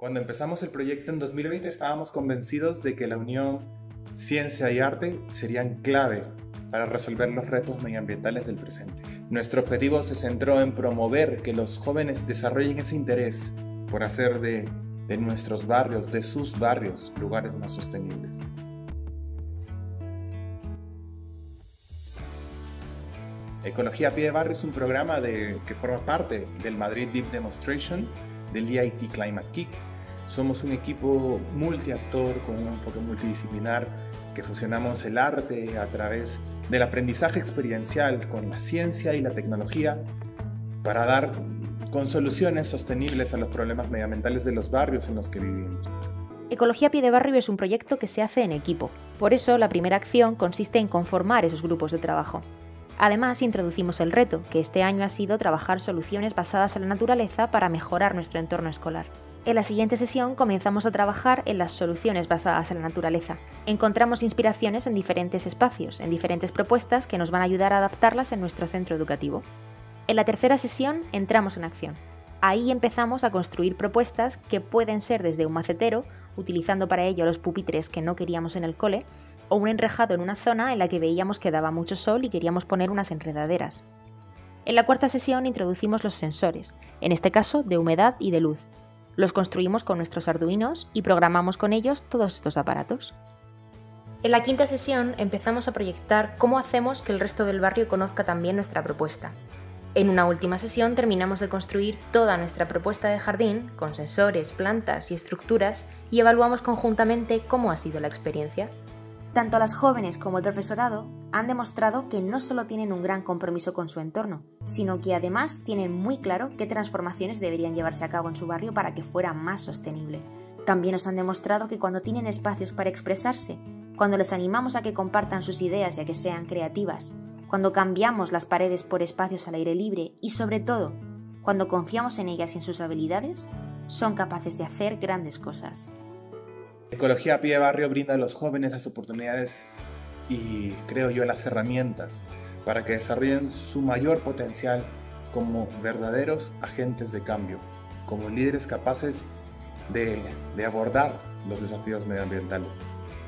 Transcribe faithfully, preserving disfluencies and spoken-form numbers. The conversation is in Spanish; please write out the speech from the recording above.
Cuando empezamos el proyecto en dos mil veinte estábamos convencidos de que la unión ciencia y arte serían clave para resolver los retos medioambientales del presente. Nuestro objetivo se centró en promover que los jóvenes desarrollen ese interés por hacer de, de nuestros barrios, de sus barrios, lugares más sostenibles. Ecología a pie de barrio es un programa de, que forma parte del Madrid Deep Demonstration del E I T Climate Kick. Somos un equipo multiactor con un enfoque multidisciplinar que fusionamos el arte a través del aprendizaje experiencial con la ciencia y la tecnología para dar con soluciones sostenibles a los problemas medioambientales de los barrios en los que vivimos. Ecología a pie de barrio es un proyecto que se hace en equipo. Por eso, la primera acción consiste en conformar esos grupos de trabajo. Además, introducimos el reto, que este año ha sido trabajar soluciones basadas en la naturaleza para mejorar nuestro entorno escolar. En la siguiente sesión comenzamos a trabajar en las soluciones basadas en la naturaleza. Encontramos inspiraciones en diferentes espacios, en diferentes propuestas que nos van a ayudar a adaptarlas en nuestro centro educativo. En la tercera sesión entramos en acción. Ahí empezamos a construir propuestas que pueden ser desde un macetero, utilizando para ello los pupitres que no queríamos en el cole, o un enrejado en una zona en la que veíamos que daba mucho sol y queríamos poner unas enredaderas. En la cuarta sesión introducimos los sensores, en este caso de humedad y de luz. Los construimos con nuestros arduinos y programamos con ellos todos estos aparatos. En la quinta sesión empezamos a proyectar cómo hacemos que el resto del barrio conozca también nuestra propuesta. En una última sesión terminamos de construir toda nuestra propuesta de jardín, con sensores, plantas y estructuras, y evaluamos conjuntamente cómo ha sido la experiencia. Tanto las jóvenes como el profesorado han demostrado que no solo tienen un gran compromiso con su entorno, sino que además tienen muy claro qué transformaciones deberían llevarse a cabo en su barrio para que fuera más sostenible. También nos han demostrado que cuando tienen espacios para expresarse, cuando les animamos a que compartan sus ideas y a que sean creativas, cuando cambiamos las paredes por espacios al aire libre y, sobre todo, cuando confiamos en ellas y en sus habilidades, son capaces de hacer grandes cosas. Ecología a pie de barrio brinda a los jóvenes las oportunidades y, creo yo, las herramientas para que desarrollen su mayor potencial como verdaderos agentes de cambio, como líderes capaces de, de abordar los desafíos medioambientales.